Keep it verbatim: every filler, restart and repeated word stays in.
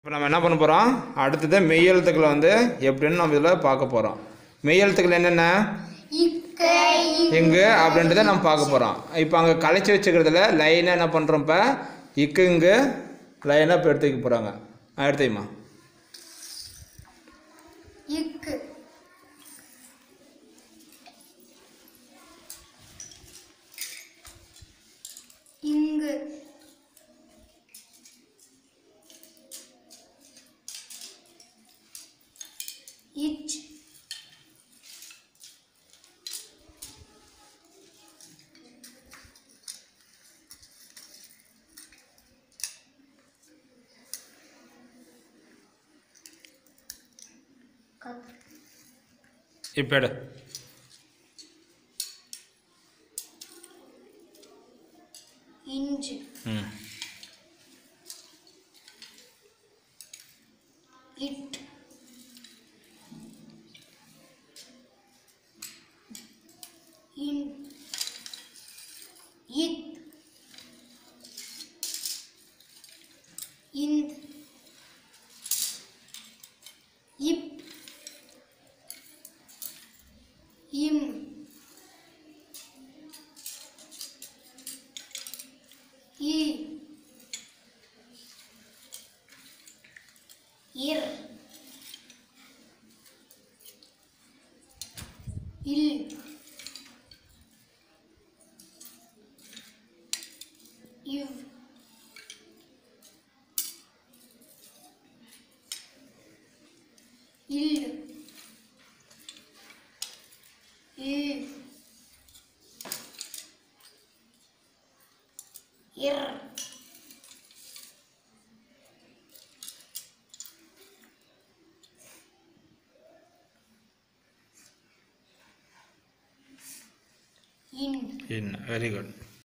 இப்போ நம்ம என்ன பண்ண போகிறோம், அடுத்தது மெய் எழுத்துக்களை வந்து எப்படின்னு நம்ம இதில் பார்க்க போகிறோம். மெய் எழுத்துக்கள் என்னென்ன, இங்கு அப்படின்றத நம்ம பார்க்க போகிறோம். இப்போ அங்கே கலைச்சி வச்சுக்கிறதுல லைனாக என்ன பண்ணுறோம், இப்போ இக்கு இங்கு லைனாக இப்போ எடுத்து வைக்க போகிறாங்க. எடுத்துமா இக்கு இங்கு இச் இப்போ எடு இஞ்சு ம் இட் இன் இத் இந்த் இப் இம் இ இர் இல் இவ் இல் இ இர் இன் இன் வெரி குட்.